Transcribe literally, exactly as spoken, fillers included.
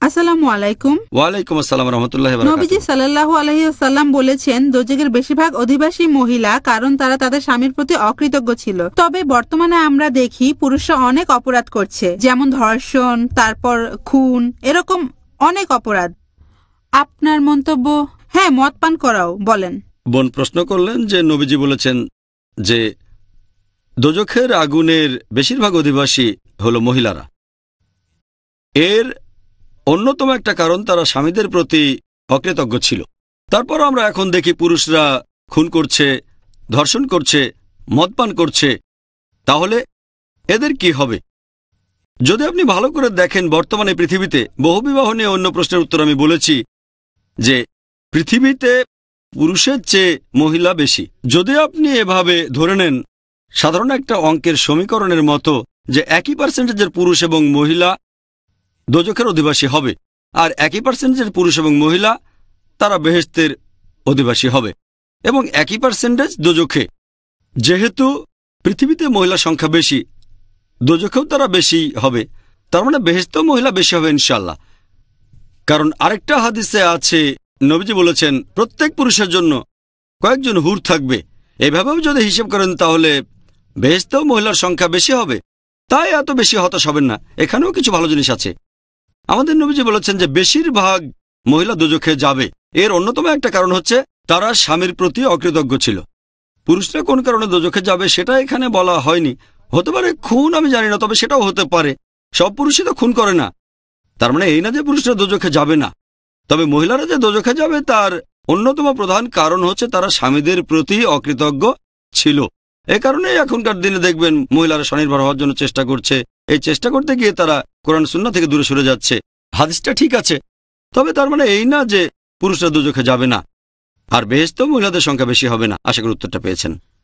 আসসালামু আলাইকুম। ওয়ালাইকুম আসসালাম রাহমাতুল্লাহি ওয়া বারাকাতুহু। নবীজি সাল্লাল্লাহু আলাইহি ওয়াসাল্লাম বলেছেন দোজখের বেশিরভাগ অধিবাসী মহিলা, কারণ তারা তাদের স্বামীর প্রতি অকৃতজ্ঞ ছিল। তবে বর্তমানে আমরা দেখি পুরুষরা অনেক অপরাধ করছে, যেমন ধর্ষণ, তারপর খুন, এরকম অনেক অপরাধ। আপনার মন্তব্য? হ্যাঁ, মদ পান করাও। বলেন। বোন প্রশ্ন করলেন যে নবীজি বলেছেন যে দোজখের আগুনের বেশিরভাগ অধিবাসী হলো মহিলারা। এর অন্যতম একটা কারণ তারা স্বামীদের প্রতি অকৃতজ্ঞ ছিল। তারপর আমরা এখন দেখি পুরুষরা খুন করছে, ধর্ষণ করছে, মদপান করছে। তাহলে এদের কি হবে? যদি আপনি ভালো করে দেখেন, বর্তমানে পৃথিবীতে বহুবিবাহ নিয়ে অন্য প্রশ্নের উত্তর আমি বলেছি যে পৃথিবীতে পুরুষের চেয়ে মহিলা বেশি। যদি আপনি এভাবে ধরে নেন সাধারণ একটা অঙ্কের সমীকরণের মতো যে একই পার্সেন্টেজের পুরুষ এবং মহিলা দোজখের অধিবাসী হবে, আর একই পার্সেন্টেজের পুরুষ এবং মহিলা তারা বেহেশতের অধিবাসী হবে, এবং একই পার্সেন্টেজ দোজখে। যেহেতু পৃথিবীতে মহিলা সংখ্যা বেশি, দোজখেও তারা বেশি হবে, তার মানে বেহেশতেও মহিলা বেশি হবে ইনশাআল্লাহ। কারণ আরেকটা হাদিসে আছে, নবীজি বলেছেন প্রত্যেক পুরুষের জন্য কয়েকজন হুর থাকবে। এভাবেও যদি হিসেব করেন তাহলে বেহেশতেও মহিলার সংখ্যা বেশি হবে। তাই এত বেশি হতাশ হবেন না, এখানেও কিছু ভালো জিনিস আছে। আমাদের নবীজি বলেছেন যে বেশিরভাগ মহিলা দোজখে যাবে। এর অন্যতম একটা কারণ হচ্ছে তারা স্বামীর প্রতি অকৃতজ্ঞ ছিল। পুরুষরা কোন কারণে দোজখে যাবে সেটা এখানে বলা হয়নি। হতে পারে খুন, আমি জানি না, তবে সেটাও হতে পারে। সব পুরুষই তো খুন করে না, তার মানে এই না যে পুরুষরা দোজখে যাবে না। তবে মহিলারা যে দোজখে যাবে তার অন্যতম প্রধান কারণ হচ্ছে তারা স্বামীদের প্রতি অকৃতজ্ঞ ছিল। এ কারণে এখনকার দিনে দেখবেন মহিলারা স্বনির্ভর হওয়ার জন্য চেষ্টা করছে। এই চেষ্টা করতে গিয়ে তারা কোরআন সুন্নাহ থেকে দূরে সরে যাচ্ছে। হাদিসটা ঠিক আছে, তবে তার মানে এই না যে পুরুষরা দোজখে যাবে না। আর বেহেশতেও মহিলাদের সংখ্যা বেশি হবে না। আশা করি উত্তরটা পেয়েছেন।